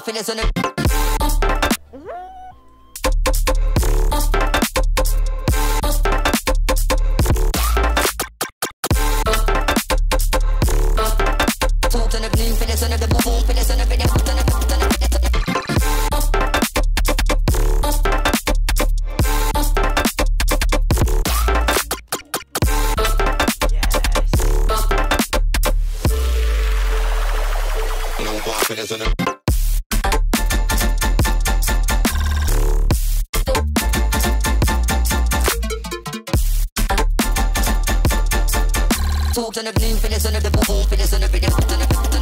feel it on the. Talk to the clean, feel it on the boom, feel it on the video, feel it on the. Talk to the clean, feel it on the boom, feel it on the video, feel it on the.